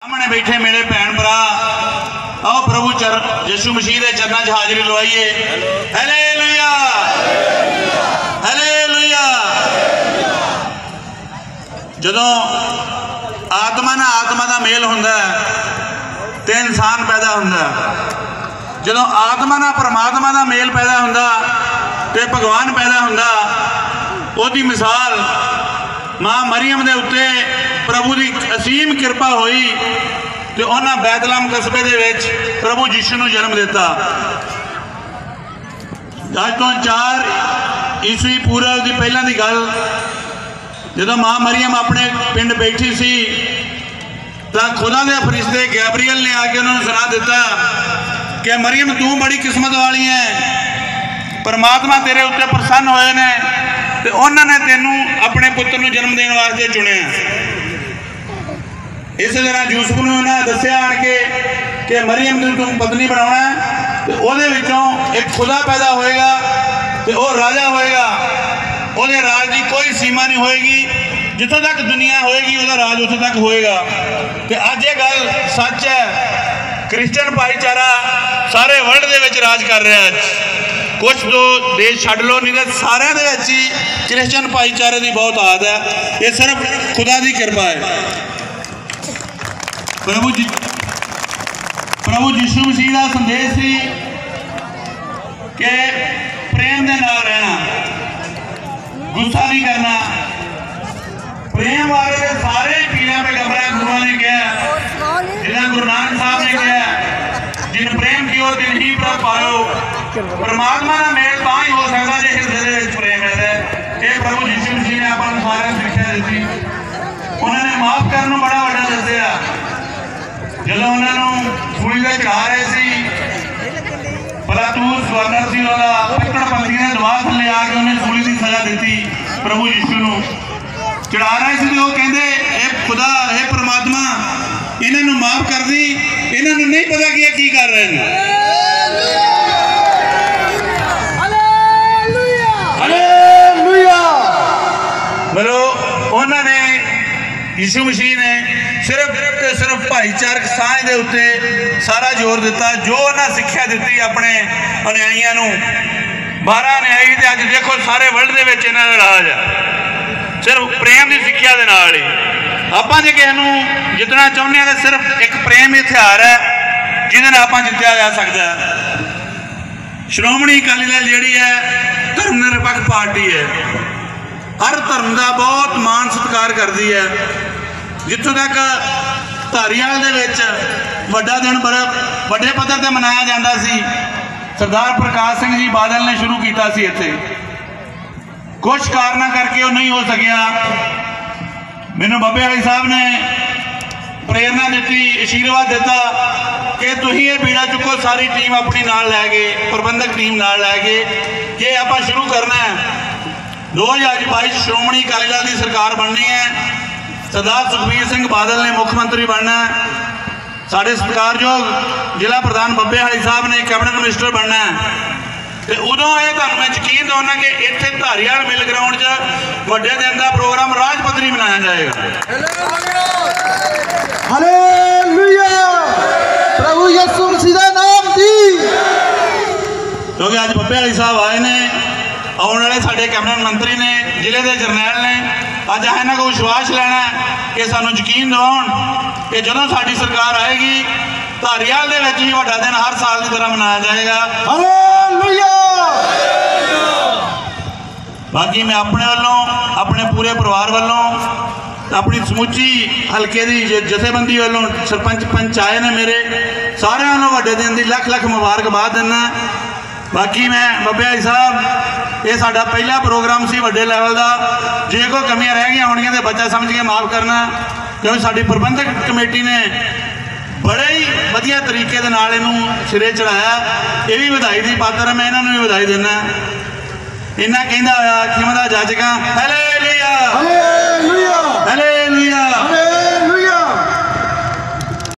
सामने बैठे मेरे भैन भरा, आओ प्रभु यीशु मसीह के चरणों च हाजिरी लवाइए। Hallelujah hallelujah. जदों आत्मा ना आत्मा का मेल हुंदा ते इंसान पैदा हुंदा, जदों आत्मा ना परमात्मा का मेल पैदा हुंदा ते भगवान पैदा हुंदा। ओदी मिसाल मां मरियम दे उत्ते प्रभु की असीम कृपा हुई तो उन्हें बैतलहम कस्बे दे विच प्रभु यीशु नूं जन्म दिता। अज तो 4 ईस्वी पूर्व की पहला की गल, जदों मां मरियम अपने पिंड बैठी सी तो खुदा के फरिश्ते गैब्रियल ने आके उन्होंने सुना दिता कि मरियम तू बड़ी किस्मत वाली है, परमात्मा तेरे उत्ते प्रसन्न होए ने ते उन्होंने तेनू अपने पुत्र नूं जन्म देने वास्ते चुनिया। इस तरह यूसुफ ने उन्हें दसिया आन के कि मरियम को तुम पत्नी बनाना तो ਉਹਦੇ ਵਿੱਚੋਂ एक खुदा पैदा होएगा तो वह राजा होएगा। ਉਹਦੇ राज की कोई सीमा नहीं होएगी, जितों तक दुनिया होएगी ਉਹਦਾ राज उत्थों तक होएगा। तो अज ये गल सच है, क्रिश्चियन भाईचारा सारे वर्ल्ड दे विच राज कर रहा है। कुछ दो देश छड्ड लो, नहीं तो सारे दे विच ही क्रिश्चियन भाईचारे की बहुत आदत है। ये सिर्फ खुदा की कृपा है। प्रभु यीशु मसीह का संदेश सी कि प्रेम के नाल रहना, गुस्सा नहीं करना। प्रेम वाले सारे पीर पैगंबरां गुरुओं ने कहा, जिन्हें गुरु नानक साहब ने कहा, जिन प्रेम की ओर दिन ही प्रभ पायो। परमात्मा का मेल तां ही हो सकता जो हृदय में प्रेम है। ये प्रभु यीशु मसीह ने अपन सारे शिक्षा दी। उन्होंने माफ करने बड़ा वड्डा दस्सिया। जदों उन्होंने सूली ते चढ़ा रहे सी, पिलातुस गवर्नर सी, कट्टरपंथियों ने दबाव थले आके उन्हें सूली की सजा दी प्रभु यीशु नूं चढ़ा रहे थे। वो कहते ए खुदा ए परमात्मा इन्हों माफ कर दी, इन्हों नहीं पता कि की कर रहे हैं। मतलब उन्होंने यीशु मसीह ने सिर्फ भाईचारक सांझ के उत्ते सारा जोर दिता। जो उन्हें सिक्ख्या दी अपने अनुयायियों नूं, 12 अनुयायी ते अज देखो सारे वर्ल्ड दे विच इन्हां दा राज है सिर्फ प्रेम की सिक्ख्या दे नाल ही। आपां जे किसे नूं जितना चाहुंदे हां सिर्फ एक प्रेम ही हथियार है जिहदे नाल आपां जित्तिया जा सकदा है। श्रोमणी अकाली दल जिहड़ी है धर्म निरपक्ष पार्टी है, हर धर्म का बहुत मान सत्कार करती है। जितों तक धारीवाल दे विच वड्डा दिन बड़े वड्डे पद्धर ते मनाया जाता सी, सरदार प्रकाश सिंह जी बादल ने शुरू किया सी। इत्थे कुछ कारणों करके वो नहीं हो सकिया। मैनू बब्बे वाली साहब ने प्रेरणा दी, आशीर्वाद दिता कि तुम ये बीड़ा चुको, सारी टीम अपनी नाल लै गए, प्रबंधक टीम नाल लै गए कि आप शुरू करना है। 2022 श्रोमणी अकाली दल की सरकार बननी है। सरदार सुखबीर सिंह बादल ने मुख्यमंत्री बनना है। साढ़े सत्कारयोग जिला प्रधान बब्बे वाली साहब ने कैबिनेट मिनिस्टर बनना है। तो उदों ये तुहानूं यकीन दिवाना कि इत्थे धारीवाल मिल ग्राउंड च वड्डे दिन का प्रोग्राम राज पद्धरी मनाया जाएगा। हालेलुया, प्रभु यीशु मसीह दा नाम दी। क्योंकि अज बब्बे वाली साहब आए ने, आने वाले साढ़े कैबिनेट मंत्री ने, जिले के जरनैल ने। अज इन्हों को विश्वास लेना कि सानू यकीन दिवाउण कि जदों साडी सरकार आएगी धारीवाल दे विच ही वड्डा दिन हर साल की तरह मनाया जाएगा। हालेलुया। बाकी मैं अपने वालों, अपने पूरे परिवार वालों, अपनी समुची हल्के की जथेबंदी वालों, सरपंच पंच आए ने मेरे, सारे वालों वड्डे दिन की लख लख मुबारकबाद दिना। बाकी मैं बब्बे भाई साहब, ये साडा पहला प्रोग्राम सी वड्डे लैवल का। जे कोई कमियां रह गई होणगियां तो बच्चा समझ के माफ़ करना, क्योंकि साडी प्रबंधक कमेटी ने बड़े ही वधिया तरीके दे नाल इहनूं सिरे चढ़ाया। ये भी वधाई दी पात्र है, मैं इन्हां नूं भी वधाई दिंदा। इन्हां कहंदा होया खिमदा जज का हालेलुया।